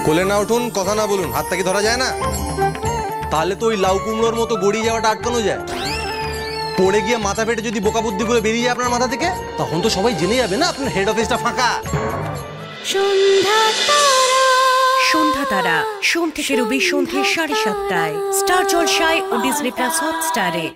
কোলে না উঠুন, কথা না বলুন, হাতটা কি ধরা যায় না? তাহলে তো ওই লাউ কুমড়োর মতো গড়িয়ে যাওয়াটা আটকানো যায়। পড়ে গিয়ে মাথা ফেটে যদি বোকা বুদ্ধিগুলো বেরিয়ে যায় আপনার মাথা থেকে, তখন তো সবাই জেনে যাবে না আপনার হেড অফিসটা ফাঁকা। সন্ধ্যা তারা সোম থেকে রবি সন্ধ্যে 7:30টায় স্টার জলসায় ও ডিজনি প্লাস হটস্টারে।